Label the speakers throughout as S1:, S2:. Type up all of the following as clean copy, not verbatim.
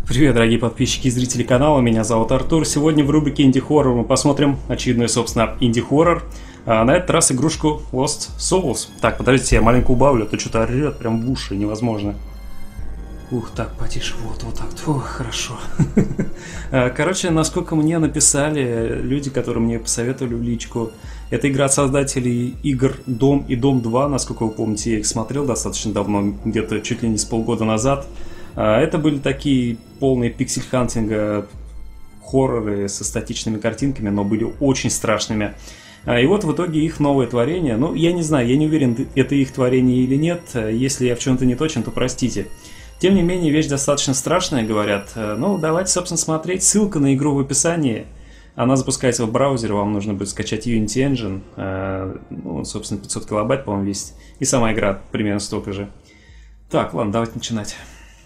S1: Привет, дорогие подписчики и зрители канала, меня зовут Артур. Сегодня в рубрике инди-хоррор мы посмотрим очередной, собственно, инди-хоррор. На этот раз игрушку Lost Souls. Так, подождите, я маленько убавлю, а то что-то орёт прям в уши, невозможно. Ух, так, потише, вот так, фу, хорошо. Короче, насколько мне написали люди, которые мне посоветовали в личку, это игра от создателей игр Дом и Дом 2, насколько вы помните, я их смотрел достаточно давно, где-то чуть ли не с полгода назад. Это были такие полные пиксель-хантинга хорроры со статичными картинками, но были очень страшными. И вот в итоге их новое творение, ну, я не знаю, я не уверен, это их творение или нет, если я в чем-то не точен, то простите. Тем не менее, вещь достаточно страшная, говорят. Ну, давайте, собственно, смотреть. Ссылка на игру в описании. Она запускается в браузере, вам нужно будет скачать Unity Engine. Ну, собственно, 500 килобайт, по-моему, весит. И сама игра примерно столько же. Так, ладно, давайте начинать.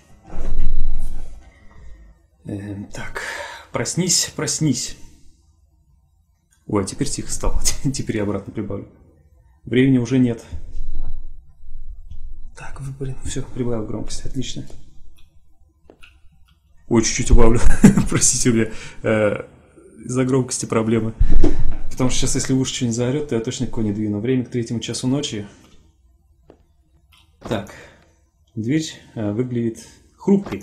S1: Так, проснись, проснись. Ой, теперь тихо стало. Теперь я обратно прибавлю. Времени уже нет. Так, блин, все, прибавил громкость, отлично. Ой, чуть-чуть убавлю. Простите, у меня из-за громкости проблемы. Потому что сейчас, если в уши что-нибудь заорет, то я точно никого не двину. Время к 3 часу ночи. Так, дверь выглядит хрупкой.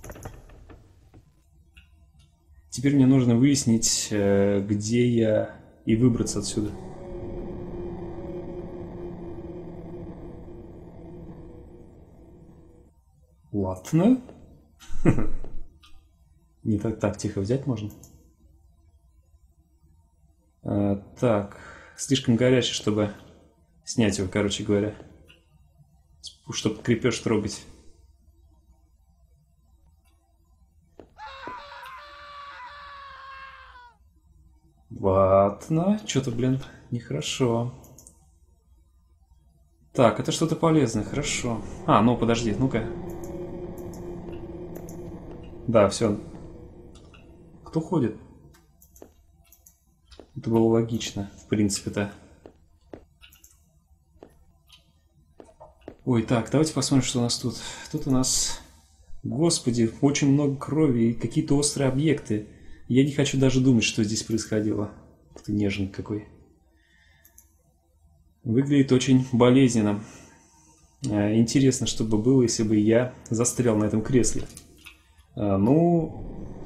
S1: Теперь мне нужно выяснить, где я, и выбраться отсюда. Ладно. Не так тихо взять можно. Так, слишком горячий, чтобы снять его, короче говоря. Чтобы крепеж трогать. Ладно, что-то, блин, нехорошо. Так, это что-то полезное, хорошо. Ну подожди, ну-ка. Да, все. Кто ходит? Это было логично, в принципе-то. Ой, так, давайте посмотрим, что у нас тут. Тут у нас, господи, очень много крови и какие-то острые объекты. Я не хочу даже думать, что здесь происходило. Ты нежный какой. Выглядит очень болезненно. Интересно, что бы было, если бы я застрял на этом кресле. Ну,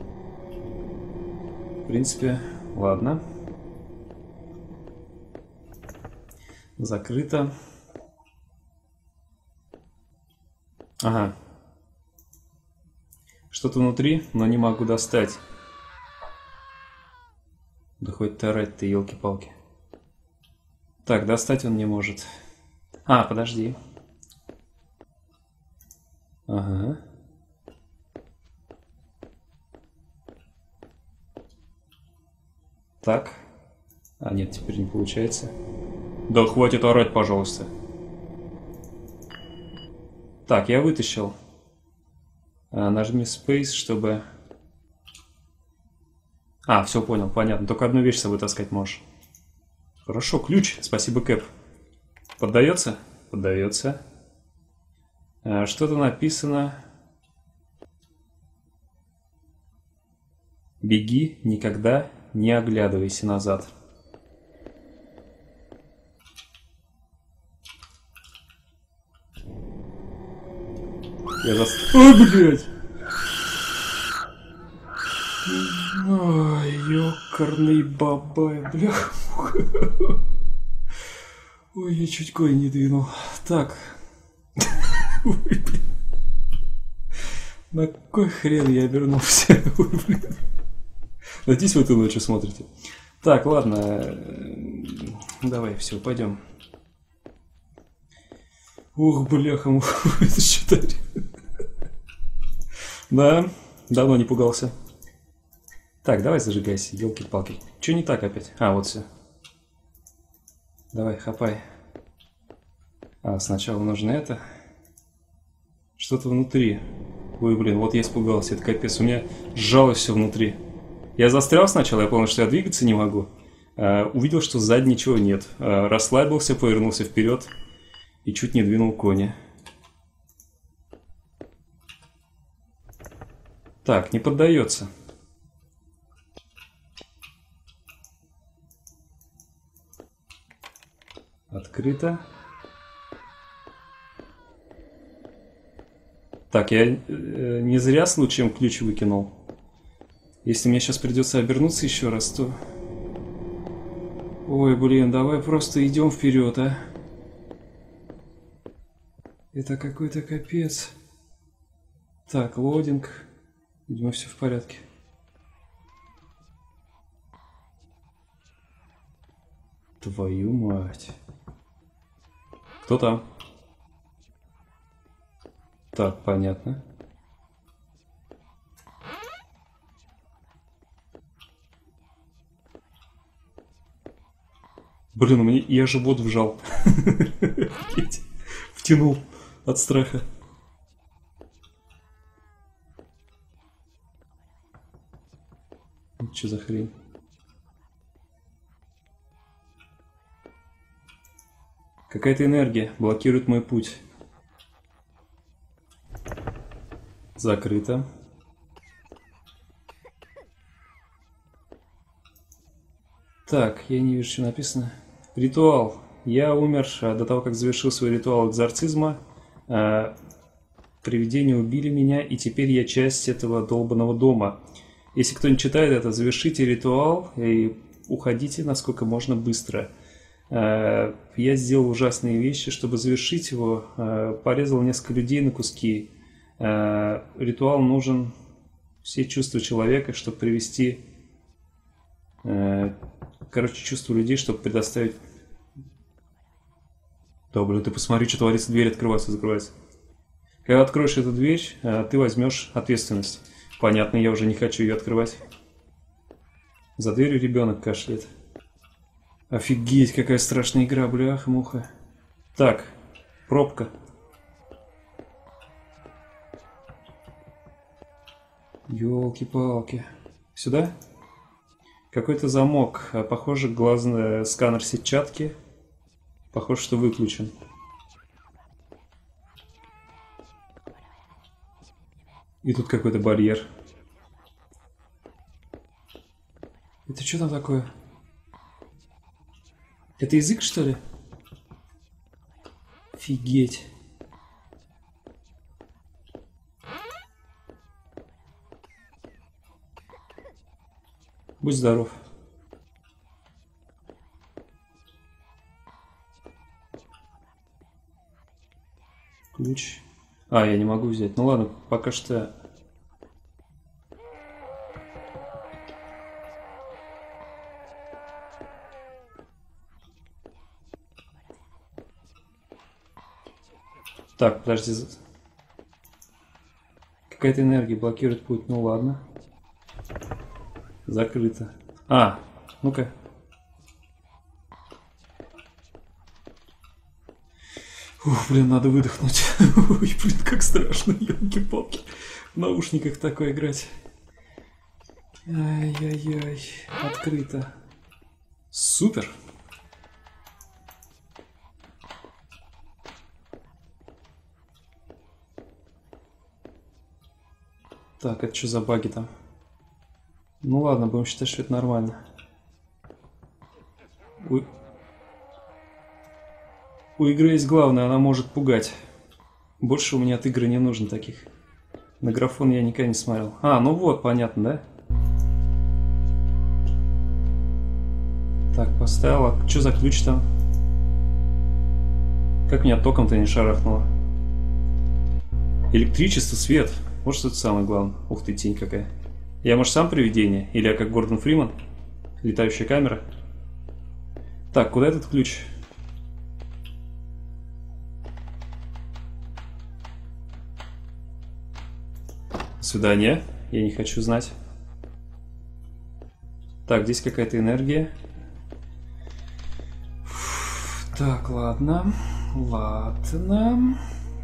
S1: в принципе, ладно. Закрыто. Ага. Что-то внутри, но не могу достать. Да хоть ты орать-то, елки-палки. Так, достать он не может. Подожди. Ага. Так. Нет, теперь не получается. Да хватит орать, пожалуйста. Так, я вытащил. Нажми Space, чтобы... все понял, понятно. Только одну вещь с собой таскать можешь. Хорошо, ключ. Спасибо, Кэп. Поддается? Поддается. Что-то написано. Беги, никогда не оглядывайся назад. Ой, блядь! Ой, ёкарный бабай, блях. Ой, я чуть кой не двинул. Так. Ой, блин. На кой хрен я обернулся? Ой, блин. Надеюсь, вы эту ночью смотрите. Так, ладно. Давай, все, пойдем. Ух, бляха, это что-то... Да, давно не пугался. Так, давай зажигайся, елки-палки. Че не так опять? Вот все. Давай, хапай. Сначала нужно это. Что-то внутри. Ой, блин, вот я испугался, это капец. У меня сжалось все внутри. Я застрял сначала, я понял, что я двигаться не могу. Увидел, что сзади ничего нет. Расслабился, повернулся вперед и чуть не двинул коня. Так, не поддается. Открыто. Так, я не зря случаем ключ выкинул. Если мне сейчас придется обернуться еще раз, то... Ой, блин, давай просто идем вперед, а. Это какой-то капец. Так, лодинг. Видимо, все в порядке. Твою мать. Кто там? Так, понятно. Блин, у меня... я живот вжал. Втянул от страха. Что за хрень? Какая-то энергия блокирует мой путь. Закрыто. Так, я не вижу, что написано. Ритуал. Я умер до того, как завершил свой ритуал экзорцизма. Привидения убили меня, и теперь я часть этого долбанного дома. Если кто не читает это, завершите ритуал и уходите насколько можно быстро. Я сделал ужасные вещи, чтобы завершить его. Порезал несколько людей на куски. Ритуал нужен все чувства человека, чтобы привести... Короче, чувства людей, чтобы предоставить... Да, блин, ты посмотри, что творится, дверь открывается, закрывается. Когда откроешь эту дверь, ты возьмешь ответственность. Понятно, я уже не хочу ее открывать. За дверью ребенок кашляет. Офигеть, какая страшная игра, бляха-муха. Так, пробка. Ёлки-палки. Сюда? Какой-то замок. Похоже, глазный сканер сетчатки. Похоже, что выключен. И тут какой-то барьер. Это что там такое? Это язык, что ли? Офигеть. Будь здоров. Ключ. А, я не могу взять. Ну ладно, пока что... Так, подожди. Какая-то энергия блокирует путь. Ну ладно. Закрыто. А, ну-ка. Ух, блин, надо выдохнуть. Ой, блин, как страшно, ёлки-палки. В наушниках такое играть. Ай-яй-яй. Открыто. Супер. Так, это что за баги там? Ну ладно, будем считать, что это нормально. У игры есть главное, она может пугать. Больше у меня от игры не нужно таких. На графон я никогда не смотрел. А, ну вот, понятно, да? Так, поставила. Что за ключ там? Как меня током-то не шарахнуло? Электричество, свет. Вот что это самое главное. Ух ты, тень какая. Я, может, сам привидение? Или я как Гордон Фриман? Летающая камера? Так, куда этот ключ? До свидания. Я не хочу знать. Так, здесь какая-то энергия. Так, ладно. Ладно.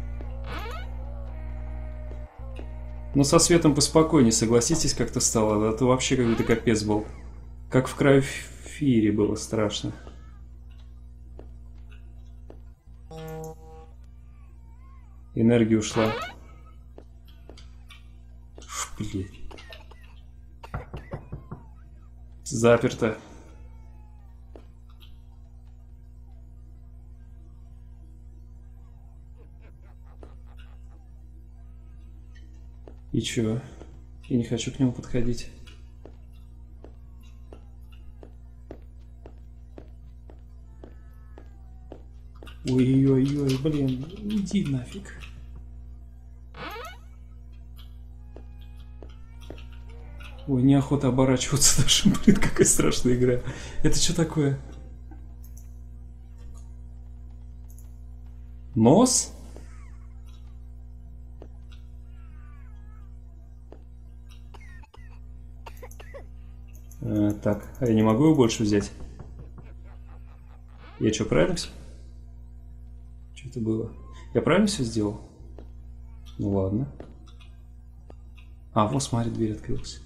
S1: Ну, со светом поспокойнее, согласитесь, как-то стало. Это вообще какой-то капец был. Как в Крайфире было страшно. Энергия ушла. Блин. Заперто. И чё? Я не хочу к нему подходить. Ой-ой-ой, блин, иди нафиг. Ой, неохота оборачиваться даже, блин, какая страшная игра. Это что такое? Нос? Так, а я не могу его больше взять? Я что, правильно все? Что это было? Я правильно все сделал? Ну ладно. А, вот смотри, дверь открылась.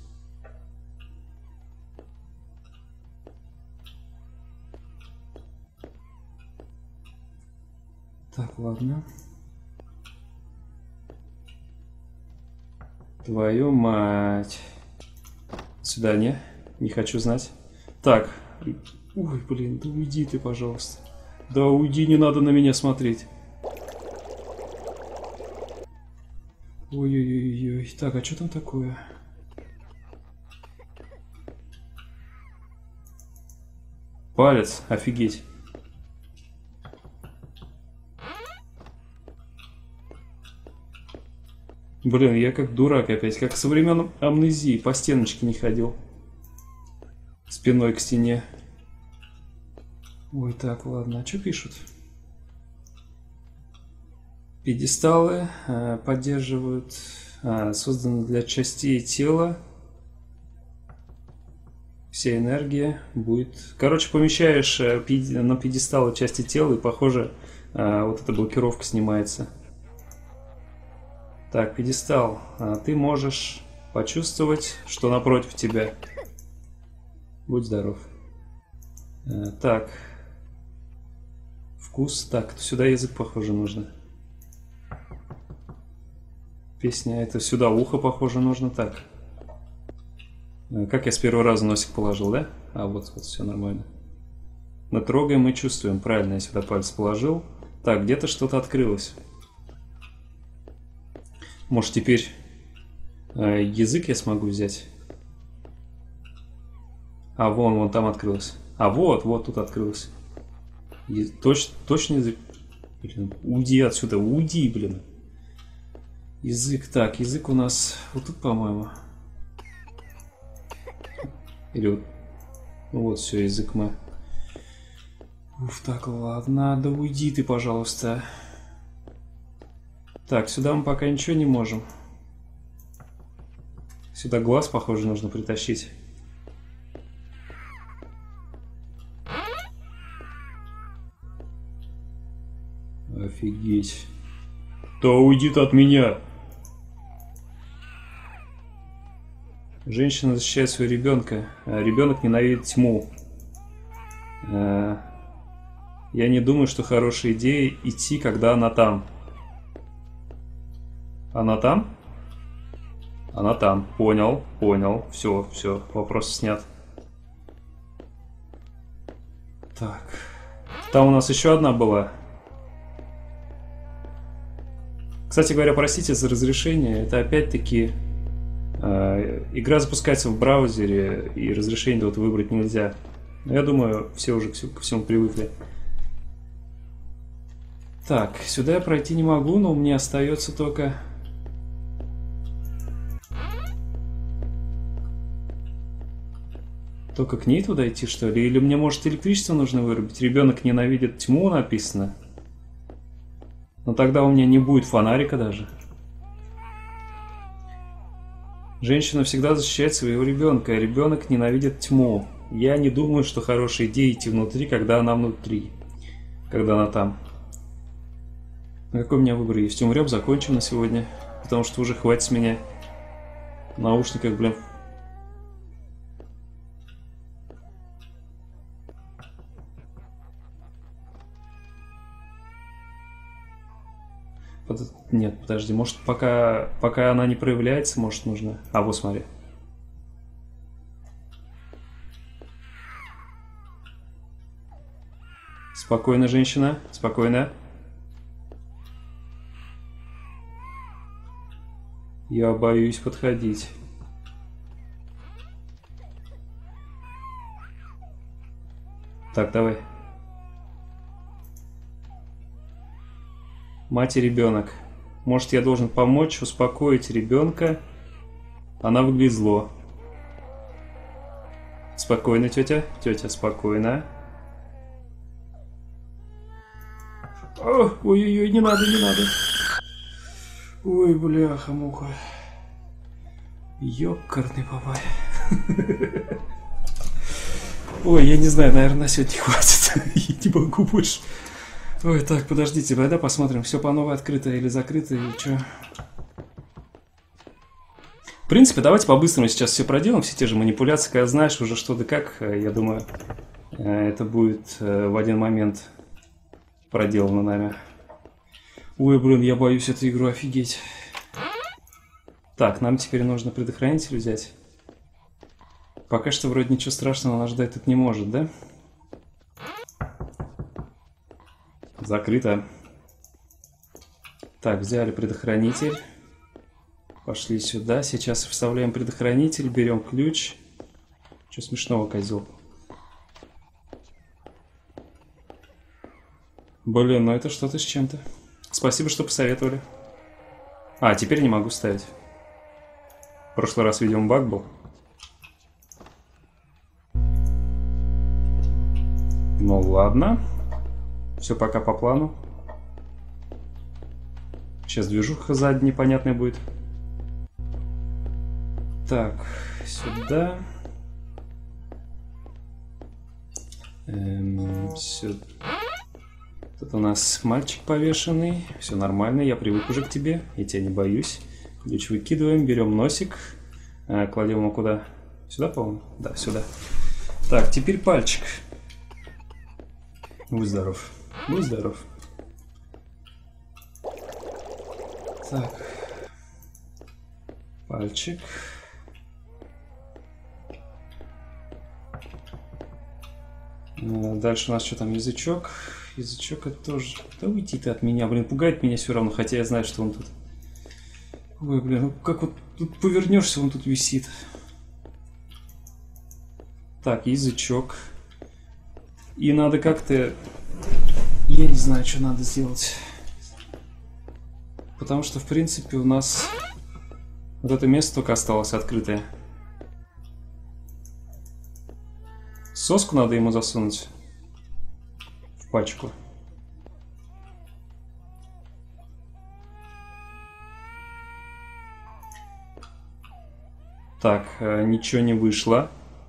S1: Так, ладно. Твою мать. Свидание. Не хочу знать. Так. Ой, блин, да уйди ты, пожалуйста. Да уйди, не надо на меня смотреть. Ой-ой-ой-ой. Так, а что там такое? Палец, офигеть. Блин, я как дурак опять, как со времен амнезии, по стеночке не ходил. Спиной к стене. Ой, так, ладно, а что пишут? Пьедесталы поддерживают, созданы для частей тела. Вся энергия будет... Короче, помещаешь на пьедесталы части тела, и, похоже, вот эта блокировка снимается. Так, пьедестал. Ты можешь почувствовать, что напротив тебя. Будь здоров. Так. Вкус. Так, сюда язык, похоже, нужно. Песня. Это сюда ухо, похоже, нужно. Так. Как я с первого раза носик положил, да? А, вот все нормально. Мы трогаем, мы чувствуем. Правильно, я сюда палец положил. Так, где-то что-то открылось. Может, теперь язык я смогу взять? А, вон там открылось. А, вот тут открылось. Точно язык? Блин, уйди отсюда, уйди, блин. Язык, так, язык у нас вот тут, по-моему. Или вот... Ну вот, все, язык мы... Уф, так, ладно, да уйди ты, пожалуйста. Так, сюда мы пока ничего не можем. Сюда глаз, похоже, нужно притащить. Офигеть. Да уйди ты от меня. Женщина защищает своего ребенка. Ребенок ненавидит тьму. Я не думаю, что хорошая идея идти, когда она там. Она там? Она там. Понял. Все, вопрос снят. Так. Там у нас еще одна была. Кстати говоря, простите за разрешение. Это опять-таки... игра запускается в браузере, и разрешение вот выбрать нельзя. Но я думаю, все уже ко всему привыкли. Так, сюда я пройти не могу, но мне остается только... Только к ней туда идти, что ли? Или мне, может, электричество нужно вырубить? Ребенок ненавидит тьму, написано. Но тогда у меня не будет фонарика даже. Женщина всегда защищает своего ребенка, а ребенок ненавидит тьму. Я не думаю, что хорошая идея идти внутри, когда она внутри. Когда она там. Какой у меня выбор есть? Умрем, закончим на сегодня. Потому что уже хватит с меня. В наушниках, блин. Нет, подожди, может пока она не проявляется, может нужно... А, вот смотри. Спокойно, женщина, спокойно. Я боюсь подходить. Так, давай. Мать и ребенок. Может, я должен помочь, успокоить ребенка? Она выглядит зло. Спокойно, тетя. Тетя, спокойно. Ой-ой-ой, не надо, не надо. Ой, бляха-муха. Ёкарный бабай. Ой, я не знаю, наверное, на сегодня хватит. Я не могу больше. Ой, так, подождите, тогда посмотрим, все по новой открыто или закрыто, или что. В принципе, давайте по-быстрому сейчас все проделаем, все те же манипуляции, когда знаешь уже что да как, я думаю, это будет в один момент проделано нами. Ой, блин, я боюсь эту игру, офигеть. Так, нам теперь нужно предохранитель взять. Пока что вроде ничего страшного нас ждать тут не может, да? Закрыто. Так, взяли предохранитель. Пошли сюда. Сейчас вставляем предохранитель, берем ключ. Что смешного, козел? Блин, ну это что-то с чем-то. Спасибо, что посоветовали. А, теперь не могу ставить. В прошлый раз, видимо, баг был. Ну ладно. Все пока по плану. Сейчас движуха сзади непонятная будет. Так, сюда. Сюда. Тут у нас мальчик повешенный. Все нормально, я привык уже к тебе. Я тебя не боюсь. Ключ выкидываем, берем носик. Кладем его куда? Сюда, по-моему? Да, сюда. Так, теперь пальчик. Будь здоров. Будь здоров. Так. Пальчик. Дальше у нас что там, язычок. Язычок это тоже... Да уйди ты от меня, блин, пугает меня все равно, хотя я знаю, что он тут... Ой, блин, ну как вот тут повернешься, он тут висит. Так, язычок. И надо как-то... Я не знаю, что надо сделать. Потому что, в принципе, у нас... Вот это место только осталось открытое. Соску надо ему засунуть. В пачку. Так, ничего не вышло.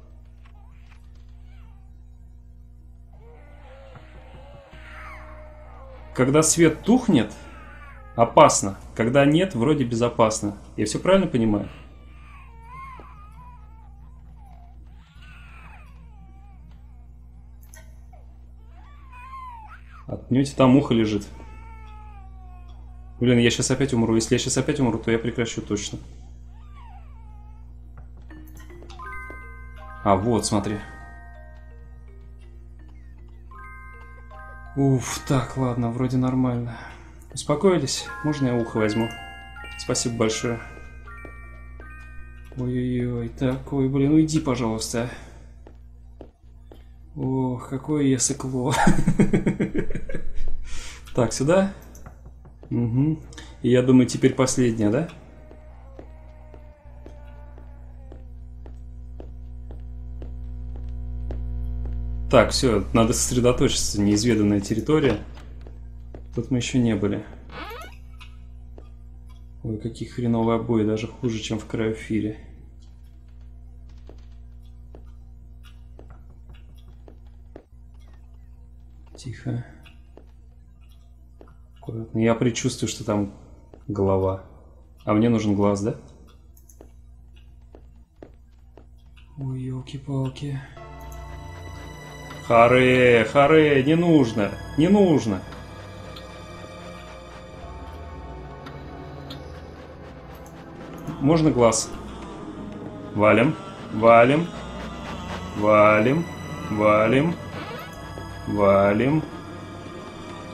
S1: Когда свет тухнет, опасно. Когда нет, вроде безопасно. Я все правильно понимаю? Отнюдь там муха лежит. Блин, я сейчас опять умру. Если я сейчас опять умру, то я прекращу точно. А, вот, смотри. Уф, так, ладно, вроде нормально. Успокоились? Можно я ухо возьму? Спасибо большое. Ой-ой-ой, так, ой, блин, уйди, пожалуйста. Ох, какое я сыкло. Так, сюда. Угу. И я думаю, теперь последняя, да? Так, все, надо сосредоточиться. Неизведанная территория. Тут мы еще не были. Ой, какие хреновые обои, даже хуже, чем в Крайофире. Тихо. Аккуратно. Я предчувствую, что там голова. А мне нужен глаз, да? Ой, елки-палки. Харе, харе, не нужно, не нужно. Можно глаз? Валим, валим, валим, валим, валим.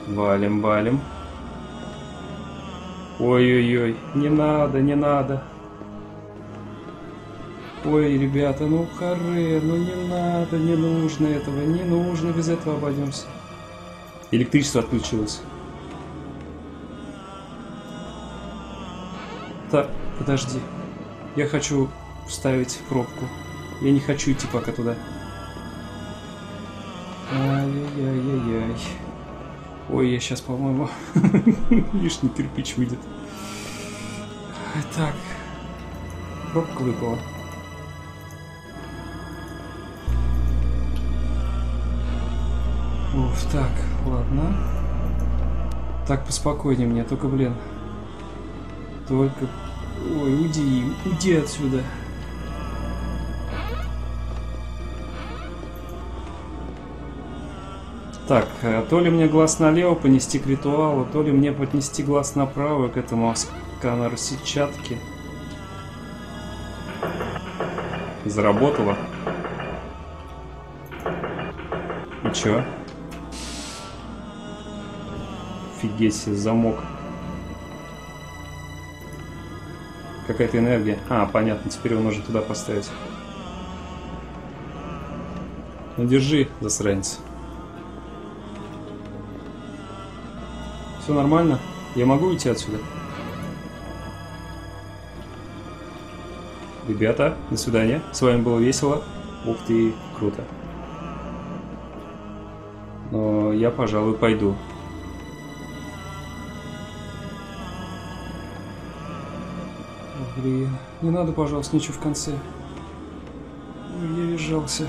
S1: Валим, валим. Ой-ой-ой, не надо, не надо. Ой, ребята, ну харе, ну не надо, не нужно этого, не нужно, без этого обойдемся. Электричество отключилось. Так, подожди. Я хочу вставить пробку. Я не хочу идти пока туда. Ай-яй-яй-яй. Ой, я сейчас, по-моему, лишний кирпич выйдет. Так. Пробка выпала. Уф, так, ладно. Так, поспокойнее мне, только, блин. Только... Ой, уйди отсюда. Так, то ли мне глаз налево понести к ритуалу, то ли мне поднести глаз направо к этому сканеру сетчатки. Заработало. И чё? Офигеть себе, замок. Какая-то энергия. А, понятно, теперь его нужно туда поставить. Ну, держи, засранец. Все нормально? Я могу уйти отсюда? Ребята, до свидания. С вами было весело. Ух ты, круто. Но я, пожалуй, пойду. Блин, не надо, пожалуйста, ничего в конце. Ой, я визжался.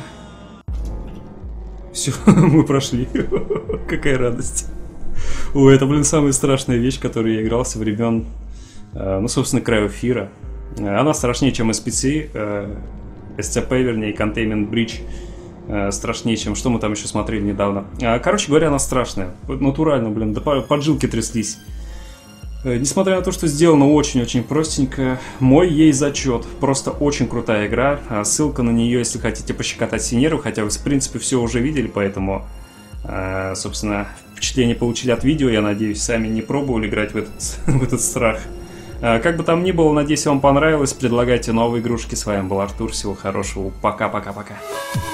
S1: Все, мы прошли. Какая радость. Ой, это, блин, самая страшная вещь, которую я играл со времен, ну, собственно, Cryo Fear. Она страшнее, чем SPC, SCP, вернее, Containment Breach. Страшнее, чем что мы там еще смотрели недавно. Короче говоря, она страшная. Натурально, блин, да поджилки тряслись. Несмотря на то, что сделано очень-очень простенько, мой ей зачет. Просто очень крутая игра. Ссылка на нее, если хотите пощекотать себе нервы, хотя вы, в принципе, все уже видели, поэтому, собственно, впечатление получили от видео. Я надеюсь, сами не пробовали играть в этот страх. Как бы там ни было, надеюсь, вам понравилось. Предлагайте новые игрушки. С вами был Артур. Всего хорошего. Пока-пока-пока.